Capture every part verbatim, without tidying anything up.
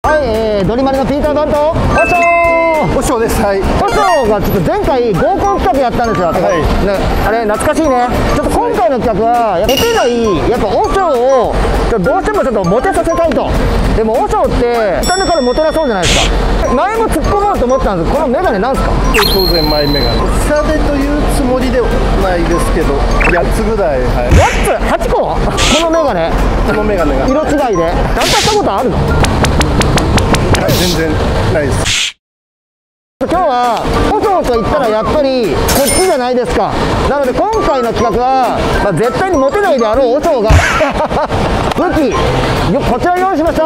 はい、えー、ドリマリのピーター・バンとおしょーおしょうです。はい。 おしょうがちょっと前回合コン企画やったんですよ。はい。ね、あれ懐かしいね。ちょっと今回の企画はモテないやっぱおしょうをちょっとどうしてもちょっとモテさせたいと。でもおしょうって見た目からモテなそうじゃないですか。前も突っ込もうと思ったんですけど、このメガネなんですか？ 当然前メガネ。おしゃれというつもりではないですけど、やっつぐらい。はい。 やっつはちこ？このメガネ？ このメガネが色違いで。ナンパしたことあるの？ はい、全然ないです。 今日はおしょうと言ったらやっぱりこっちじゃないですか。なので今回の企画は、まあ、絶対にモテないであろうおしょうが武器よこちら用意しました。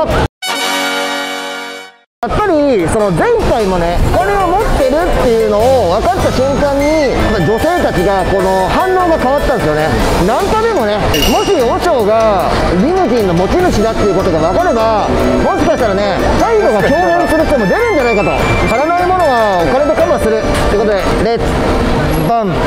やっぱりその前回もね、これを持ってるっていうのを分かった瞬間に女性たちがこの反応が変わったんですよね。ナンパでもね、もしおしょうがリムジンの持ち主だっていうことが分かれば、もしかしたらね、態度が強変する人も出るんじゃないかと。足らないものはお金でカバーするということで、レッツバン。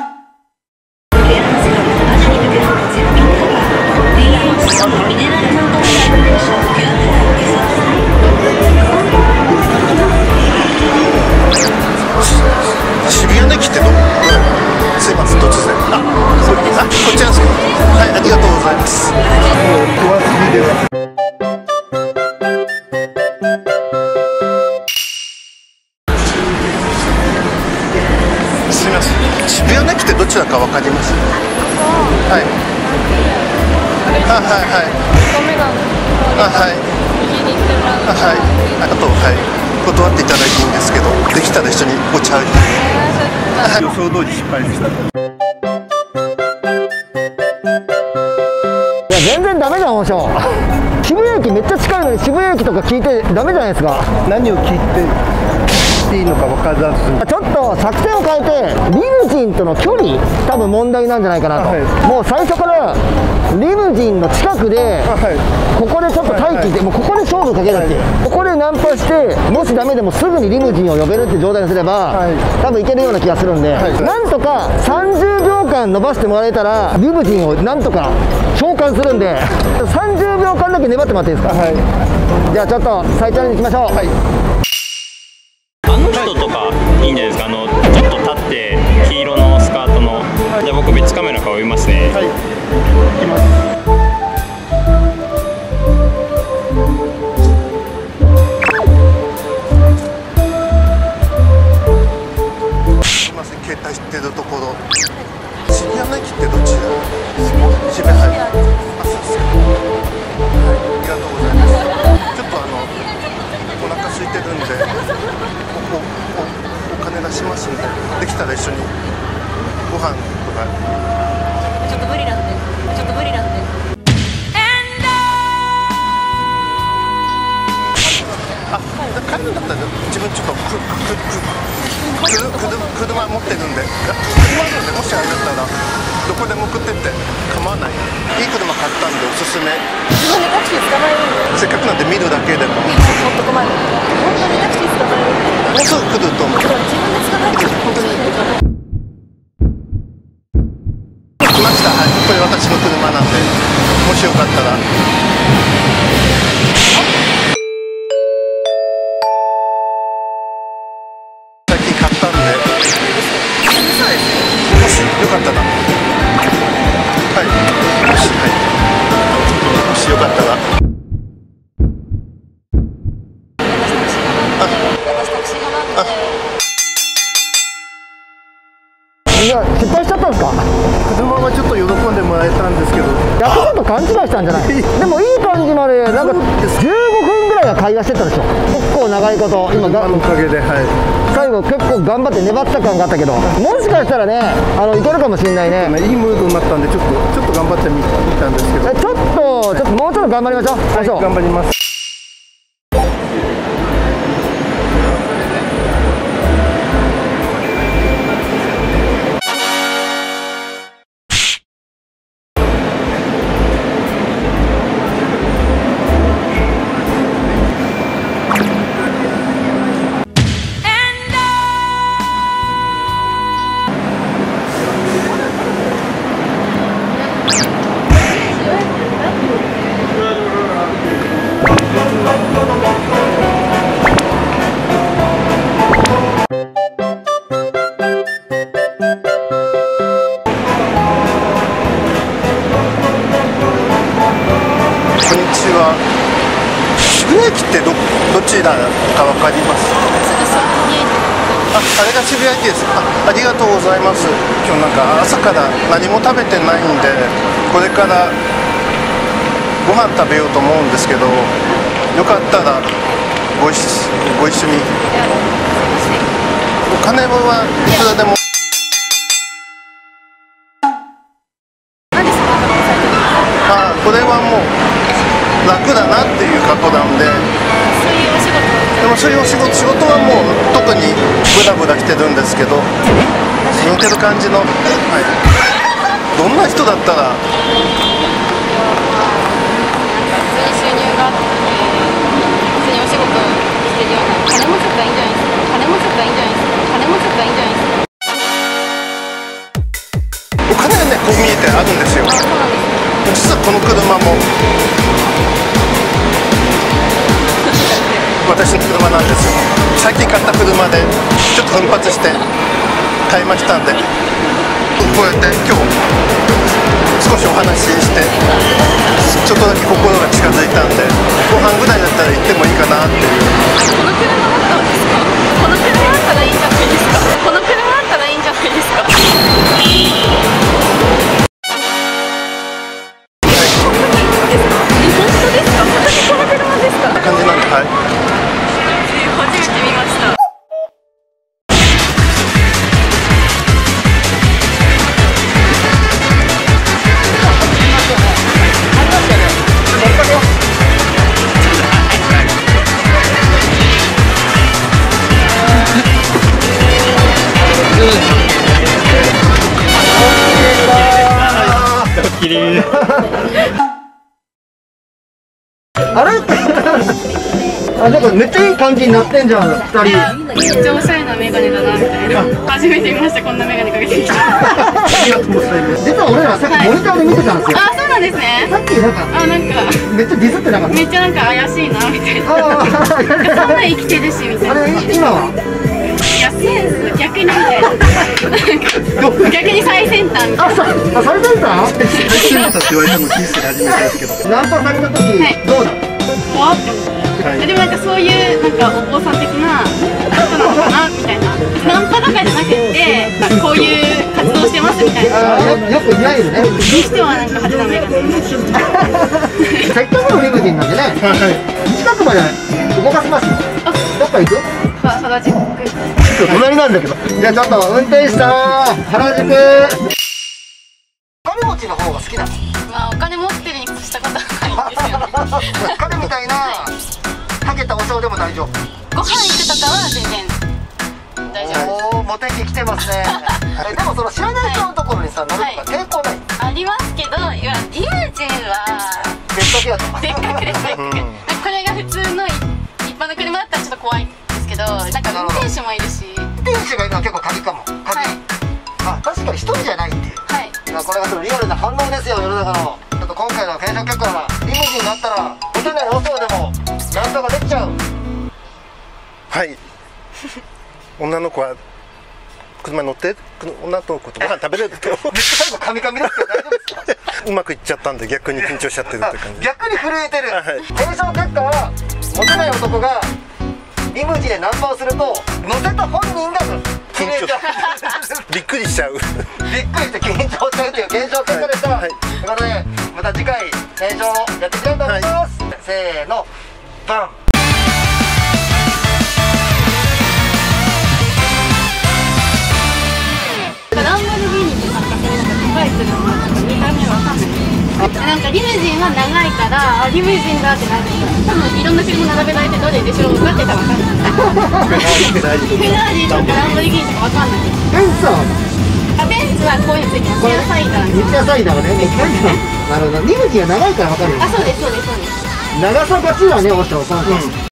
渋谷の駅ってどこ？すいません、突然。あ、こっちなんですけど。はい、ありがとうございます。怖すぎです。すみません、渋谷の駅ってどちらかわかります？はい。あ、はいはい。あ、はい。あ、はい。あと、はい。断っていただいていいんですけど、できたら一緒にお茶を。予想通り失敗でした。 いや全然ダメじゃんおしょう。渋谷駅めっちゃ近いのに渋谷駅とか聞いてダメじゃないですか。 何を聞いていいのか分からず、 ちょっと作戦を変えてリムジンとの距離多分問題なんじゃないかなと、はい、もう最初からリムジンの近くで、はい、ここでちょっと待機して、はいはい、もうここで勝負かけるっていう、はい、ここでナンパしてもしダメでもすぐにリムジンを呼べるって状態にすれば、はい、多分いけるような気がするんで、はい、なんとかさんじゅうびょうかん伸ばしてもらえたらリムジンをなんとか召喚するんでさんじゅうびょうかんだけ粘ってもらっていいですか？はい、じゃあちょっと再チャレンジいきましょう。はい、 あの人とかいいんじゃないですか。あのちょっと立って黄色のスカートの、はい、じゃあ僕別カメラから追いますね。はい、行きます。すいません、携帯知ってるところ。渋谷の駅ってどっちだ？渋谷、はい。あ、そうですか。はい、ありがとうございます。ちょっとあのお腹空いてるんで、おおお金出しますんで、できたら一緒にご飯とか。 ちょっと無理なんで、ちょっと無理なんで。 あ、帰るんだったら自分ちょっとくくくくるくる車持ってるんで、車あるんで、もしあれだったらどこでも送ってって構わない。いい車買ったんでおすすめ。 自分でタクシー捕まえるんで。 せっかくなんで見るだけでも。 もっと困る。本当にタクシー捕まえるんで。 もうすぐ来ると思う。 自分で捕まえて本当に。 来ました。はい、これ私の車なんで、もしよかったら。最近買ったんで。もしよかったら。はい。もし、はい。もしよかったら。あ。あ。 いや失敗しちゃったんですか？ 車はちょっと喜んでもらえたんですけど、 やっぱちょっと勘違いしたんじゃない？でもいい感じまでなんかじゅうごふんぐらいは会話してたでしょ。結構長いこと今がおかげで、はい、 最後結構頑張って粘った感があったけど、もしかしたらねあのいけるかもしれないね。 いいムードになったんでちょっとちょっと頑張ってみたんですけど、 ちょっとちょっともうちょっと頑張りましょう。 はい、頑張ります。 駅ってどどちらかわかります？あ、あれが渋谷駅です。あ、ありがとうございます。今日なんか朝から何も食べてないんで、これからご飯食べようと思うんですけど、よかったらご一ご一緒に。お金はいくらでも。あ、これはもう楽だなっていう格好なんで。でもそういうお仕事、仕事はもう特にブラブラしてるんですけど、似てる感じの、はい、どんな人だったら。 普通に収入があって普通にお仕事してるような、金もちょっといいんじゃないですか。金もちょっといいんじゃないですか。金もちょっといいんじゃないですか。 お金はね、こう見えてあるんですよ。実はこの車も私の車なんですよ。最近買った車でちょっと奮発して買いましたんで、こうやって今日少しお話ししてちょっとだけ心が近づいたんで、ご飯ぐらいだったら行ってもいいかなっていう。 この車あったんですか。この車あったらいいんじゃないですか。この車あったらいいんじゃないですか。 感じなんで、はい。 初めて見ました。 あれあ、なんかめっちゃいい感じになってんじゃん、ふたり。 めっちゃおしゃれなメガネだなみたいな。初めて見ました、こんなメガネかけてきた。 ありがとうございます。実は俺らさっきモニターで見てたんですよ。 あ、そうなんですね。 さっきなんか、 あ、なんかめっちゃディスってなかった。 めっちゃなんか怪しいなみたいな。 あそんな生きてるしみたいな。 あれ、今は。 いや、センス逆にみたいな。逆に最先端みたいな。 あ、さ、あ、最先端。 最先端って言われても気づいて初めてですけど。 ナンパされた時、 はいどうだ。 怖って思って。 はい、 でもなんかそういうなんかお坊さん的な人なのかなみたいな。ナンパとかじゃなくて、こういう活動してますみたいな。 あ、よ、よくいないよね。 にしてはなんか派手なメガネ。 せっかくのリムジンなんでね。近くまで動かせます。どっか行く。 原宿。 隣なんだけど。じゃあちょっと運転手さん、原宿。お金持ちの方が好きなの。 まあお金持ってるに越したことはないんですよね。 彼みたいなかけたお尚でも大丈夫。 ご飯行くとかは全然大丈夫。 おお、モテ期来てますね。え、でもその知らない人のところにさ、乗るとか抵抗ない。 ありますけど、いやリムジンは別格やと。 せっかくですせっかく。これが普通の一般の車だったらちょっと怖いんですけど、なんか運転手もいるし。 運転手がいるのは結構鍵かも。鍵。あ、確かに一人じゃないっていう。 はい。 これがそのリアルな反応ですよ、世の中の。ちょっと今回の検証結果はリムジンがあったらホテルのお尚でもなんとかできちゃう。 はい。女の子は車乗って女の子とご飯食べれると。めっちゃ最後カミカミですけど大丈夫ですか。 うまくいっちゃったんで逆に緊張しちゃってるって感じ。 逆に震えてる。 はい、 検証結果はモテない男がリムジンでナンパをすると乗せた本人が震えちゃう。 びっくりしちゃう。 びっくりして緊張しちゃうという検証結果でした。はい、ということでまた次回検証やっていきたいと思います。はい、せーの、バン。 ランボルギーニってなんかそれなんか高い車のなんか見た目わかんない。なんかリムジンは長いからあリムジンだってなって多分いろんな車並べられてどれでしょうかって多分分かんない。フェラーリとかランボルギーニとかわかんない。 ベンツはあベンツはこういうのついてます。ニアサイダー。 ニアサイダーね。なるほど。リムジンは長いからわかるよ。 あそうですそうですそうです。 長さ勝ちだね、おしょうさん。